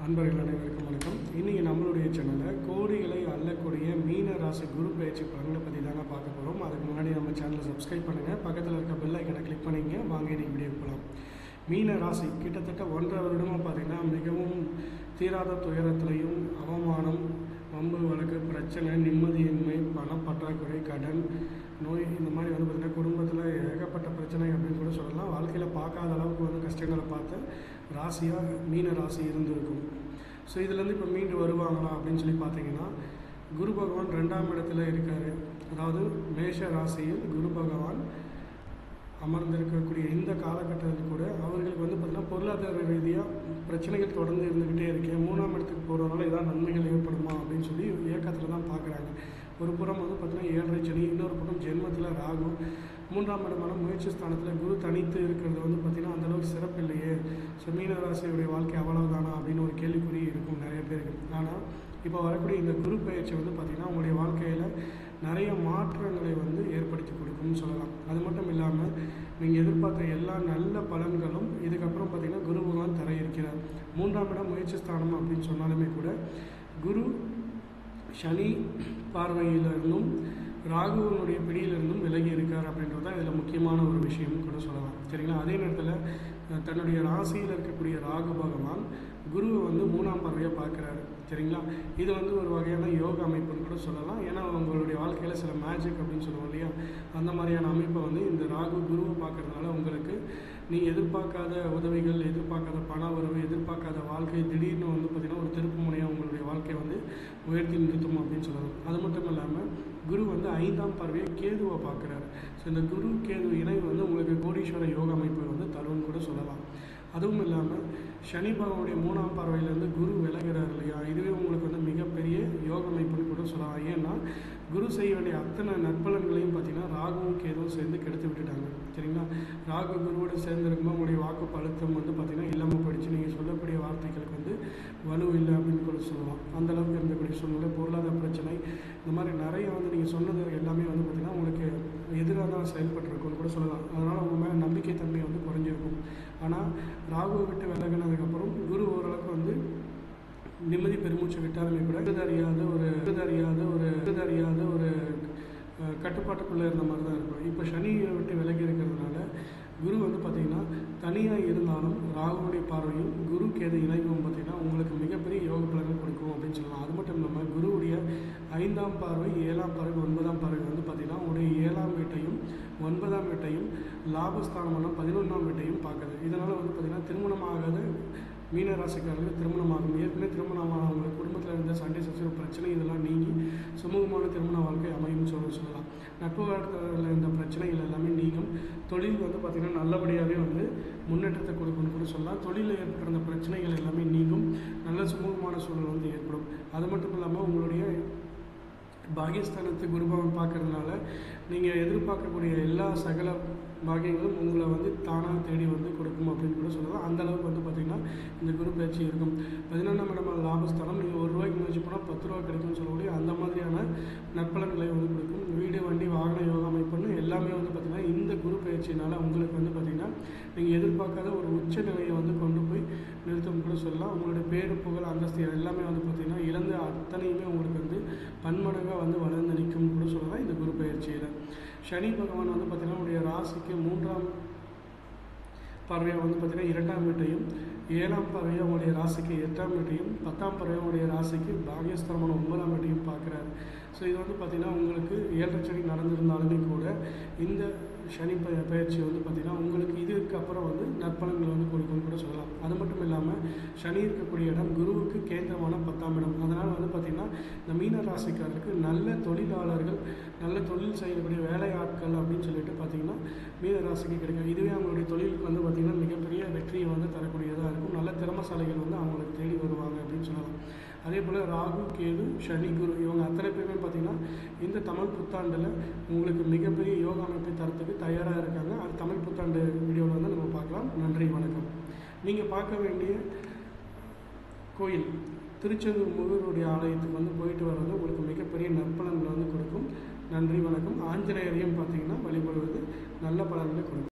அன்பர்கள் அனைவருக்கும் வணக்கம். இன்றைக்கி நம்மளுடைய சேனலில் கோடிகளை அள்ளக்கூடிய மீன ராசி குரு பயிற்சி பலன்களை பற்றி தாங்க பார்க்க போகிறோம். அதுக்கு முன்னாடி நம்ம சேனலை சப்ஸ்கிரைப் பண்ணுங்கள், பக்கத்தில் இருக்க பெல் ஐக்கனை கிளிக் பண்ணிங்க. வாங்க இன்றைக்கி வீடியோ போகலாம். மீன ராசி கிட்டத்தட்ட 1.5 வருடமாக பார்த்திங்கன்னா மிகவும் தீராத துயரத்துலையும் அவமானம், வம்பு வழக்கு, பிரச்சனை, நிம்மதியின்மை, பணப்பற்றாக்குறை, கடன், நோய், இந்த மாதிரி பார்த்திங்கன்னா குடும்பத்தில் ஏகப்பட்ட பிரச்சனை அப்படின்னு கூட சொல்லலாம். வாழ்க்கையில் பார்க்காத அளவுக்கு கஷ்டங்களை பார்த்து ராசியாக மீன ராசி இருந்திருக்கும். ஸோ இதுலேருந்து இப்போ மீண்டு வருவாங்களா அப்படின்னு சொல்லி பார்த்தீங்கன்னா, குரு பகவான் 2ஆம் இடத்துல இருக்கார். அதாவது மேஷ ராசியில் குரு பகவான் அமர்ந்திருக்கக்கூடிய இந்த காலகட்டத்தில் கூட அவர்களுக்கு பார்த்திங்கன்னா பொருளாதார ரீதியாக பிரச்சனைகள் தொடர்ந்து இருந்துக்கிட்டே இருக்கேன். 3ஆம் இடத்துக்கு போகிறதுனால ஏதாவது நன்மைகள் ஏற்படுமா அப்படின்னு சொல்லி ஏக்கத்தில் தான் பார்க்குறாங்க. ஒரு புறம் பார்த்திங்கன்னா 7.5 சனி, இன்னொரு பக்கம் ஜென்மத்தில் ராகு, 3ஆம் இடமான முயற்சி ஸ்தானத்தில் குரு தனித்து இருக்கிறது பார்த்திங்கன்னா அந்தளவுக்கு சிறப்பு இல்லையே. ஸோ மீன ராசியுடைய வாழ்க்கை அவ்வளவுதானா அப்படின்னு ஒரு கேள்விக்குறி இருக்கும் நிறைய பேருக்கு. ஆனால் இப்போ வரக்கூடிய இந்த குரு பயிற்சி பார்த்திங்கன்னா உங்களுடைய வாழ்க்கையில் நிறைய மாற்றங்களை ஏற்படுத்தி கொடுக்கும்னு சொல்லலாம். அது மட்டும் இல்லாமல் நீங்கள் எதிர்பார்த்த எல்லா நல்ல பலன்களும் இதுக்கப்புறம் பார்த்திங்கன்னா குரு பகவான் தர இருக்கிறார். 3ஆம் இடம் முயற்சி ஸ்தானம் அப்படின்னு சொன்னாலுமே கூட குரு சனி பார்வையிலிருந்தும் ராகுவனுடைய பிடியிலிருந்தும் விலகி இருக்கார் அப்படின்றது தான் இதில் முக்கியமான ஒரு விஷயம்னு கூட சொல்லலாம். சரிங்களா? அதே நேரத்தில் தன்னுடைய ராசியில் இருக்கக்கூடிய ராகு பகவான் குருவை 3ஆம் பார்வையாக பார்க்குறாரு. சரிங்களா? இது ஒரு வகையான யோக அமைப்புன்னு கூட சொல்லலாம். ஏன்னா உங்களுடைய வாழ்க்கையில் சில மேஜிக் அப்படின்னு சொல்லுவோம் இல்லையா, அந்த மாதிரியான அமைப்பை இந்த ராகு குருவை பார்க்கறதுனால உங்களுக்கு நீங்கள் எதிர்பார்க்காத உதவிகள், எதிர்பார்க்காத பண வரவு, எதிர்பார்க்காத வாழ்க்கை திடீர்னு பார்த்திங்கன்னா ஒரு திருப்பு முனையாக உங்களுடைய வாழ்க்கையை உயர்த்தி நிறுத்தும் அப்படின்னு சொல்லலாம். அது மட்டும் இல்லாமல் குரு 5ஆம் பார்வையை கேதுவை பார்க்குறாரு. ஸோ இந்த குரு கேது இணை உங்களுக்கு கோடீஸ்வர யோக அமைப்பு தரும்னு கூட சொல்லலாம். அதுவும் இல்லாமல் சனி பகவானுடைய 3ஆம் பார்வையிலேருந்து குரு விலகிறார் இல்லையா, இதுவே உங்களுக்கு மிகப்பெரிய யோக அமைப்புன்னு கூட சொல்லலாம். ஏன்னா குரு செய்ய வேண்டிய அத்தனை நற்பலன்களையும் பார்த்திங்கன்னா ராகுவும் கேதுவும் சேர்ந்து கெடுத்து விட்டுட்டாங்க. சரிங்களா? ராகு குருவோடு சேர்ந்துருக்கும்போது உங்களுடைய வாக்கு பழுத்தம் பார்த்திங்கன்னா இல்லாமல் போயிடுச்சு. நீங்கள் சொல்லக்கூடிய வார்த்தைகளுக்கு வலு இல்லை அப்படின்னு கூட சொல்லலாம். அந்தளவுக்கு இருந்தக்கூடிய சூழ்நிலை, பொருளாதார பிரச்சனை, இந்த மாதிரி நிறைய நீங்கள் சொன்னது எல்லாமே பார்த்திங்கன்னா உங்களுக்கு எதிராக தான் செயல்பட்டுருக்குன்னு கூட சொல்லலாம். அதனால் உங்கள் மேலே நம்பிக்கை தன்மை குறைஞ்சிருக்கும். ஆனால் ராகுவை விட்டு விலகினதுக்கப்புறம் குரு ஓரளவுக்கு நிம்மதி பெருமூச்சு விட்டாலுமே கூட அறியாத ஒரு கட்டுப்பாட்டுக்குள்ளே இருந்த மாதிரி தான் இருக்கும். இப்போ சனியை விட்டு விலகி இருக்கிறதுனால குரு பார்த்திங்கன்னா தனியாக இருந்தாலும் ராகுவுடைய பார்வையும் குரு கேது இணைவும் பார்த்திங்கன்னா உங்களுக்கு மிகப்பெரிய யோக பலன்கள் கொடுக்கும் அப்படின்னு சொல்லலாம். அது மட்டும் இல்லாமல் குருவுடைய 5ஆம் பார்வை, 7ஆம் பார்வை, 9ஆம் பார்வை பார்த்திங்கன்னா உங்களுடைய 7ஆம் வீட்டையும் 9ஆம் வீட்டையும் லாபஸ்தானமான 11ஆம் வீட்டையும் பார்க்குது. இதனால் பார்த்திங்கன்னா திருமணமாகாத மீனராசிக்காரர்களுக்கு திருமணமாகும். ஏற்கனவே திருமணமானவங்களுக்கு குடும்பத்தில் இருந்த சண்டை சச்சரவு பிரச்சனை இதெல்லாம் நீங்கி சுமூகமான திருமண வாழ்க்கை அமையும் சொல்லலாம். நட்பு காலத்தில் இருந்த பிரச்சனைகள் எல்லாமே நீங்கும். தொழில் பார்த்திங்கன்னா நல்லபடியாகவே முன்னேற்றத்தை கொடுக்கும்னு கூட சொல்லலாம். தொழிலில் ஏற்பட்டிருந்த பிரச்சனைகள் எல்லாமே நீங்கும். நல்ல சுமூகமான சூழல் ஏற்படும். அது மட்டும் இல்லாமல் உங்களுடைய பாகியஸ்தானத்தை குருபவன் பார்க்கறதுனால நீங்கள் எதிர்பார்க்கக்கூடிய எல்லா சகல பாகியங்களும் உங்களை தானாக தேடி கொடுக்கும் அப்படின்னு கூட சொல்லலாம். அந்தளவுக்கு பார்த்திங்கன்னா இந்த குரு பயிற்சி இருக்கும். 11ஆம் இடம் லாபஸ்தானம், நீங்கள் ₹1 முயற்சி போனால் ₹10 கிடைக்கும்னு சொல்லக்கூடிய அந்த மாதிரியான நற்பலன்களை கொடுக்கும். வீடு, வண்டி, வாகன யோக அமைப்புன்னு எல்லாமே பார்த்திங்கன்னா இந்த குரு பயிற்சினால் உங்களுக்கு பார்த்திங்கன்னா நீங்கள் எதிர்பார்க்காத ஒரு உச்ச நிலையை கொண்டு போய் நிறுத்தும் கூட சொல்லலாம். உங்களுடைய பேரு, புகழ், அந்தஸ்து எல்லாமே பார்த்திங்கன்னா இழந்த அத்தனையுமே உங்களுக்கு பன்மடங்காக வளர்ந்து நிற்கும் கூட சொல்லலாம். இந்த குரு பயிற்சியில் சனி பகவான் பார்த்திங்கன்னா உங்களுடைய ராசிக்கு 3ஆம் பார்வையாக பார்த்திங்கன்னா 2ஆம் வீட்டையும், 7ஆம் பார்வையாக உங்களுடைய ராசிக்கு 8ஆம் வீட்டையும், 10ஆம் பார்வையாக உங்களுடைய ராசிக்கு பாகியஸ்தானமான 9ஆம் வீட்டையும் பார்க்குறாரு. ஸோ இது பார்த்திங்கன்னா உங்களுக்கு 7.5 சனி நடந்திருந்தாலுமே கூட இந்த சனி பயிற்சி பார்த்திங்கன்னா உங்களுக்கு இதுக்கு அப்புறம் நற்பலன்கள் கொடுக்கும்னு கூட சொல்லலாம். அது மட்டும் இல்லாமல் சனி இருக்கக்கூடிய இடம் குருவுக்கு கேந்திரமான 10ஆம் இடம். அதனால் பார்த்திங்கன்னா இந்த மீன ராசிக்காரருக்கு நல்ல தொழிலாளர்கள், நல்ல தொழில் செய்யக்கூடிய வேலையாட்கள் அப்படின்னு சொல்லிட்டு பார்த்திங்கன்னா மீன ராசிக்கு கிடைக்கும். இதுவே அவங்களுடைய தொழிலுக்கு பார்த்திங்கன்னா மிகப்பெரிய வெற்றியை தரக்கூடியதாக இருக்கும். நல்ல திறமசாலைகள் அவங்களுக்கு தேடி வருவாங்க அப்படின்னு சொல்லலாம். அதே போல் ராகு, கேது, சனி, குரு இவங்க அத்தனை பேருமே பார்த்திங்கன்னா இந்த தமிழ் புத்தாண்டில் உங்களுக்கு மிகப்பெரிய யோகா அமைப்பை தரத்துக்கு தயாராக இருக்காங்க. அது தமிழ் புத்தாண்டு வீடியோவில் நம்ம பார்க்கலாம். நன்றி, வணக்கம். நீங்கள் பார்க்க வேண்டிய கோயில் திருச்செந்தூர் முருகருடைய ஆலயத்துக்கு போயிட்டு வர்றது உங்களுக்கு மிகப்பெரிய நற்பலன்களை கொடுக்கும். நன்றி, வணக்கம். ஆஞ்சநேயரையும் பார்த்திங்கன்னா வழிபடுவது நல்ல பலன்களை கொடுக்கும்.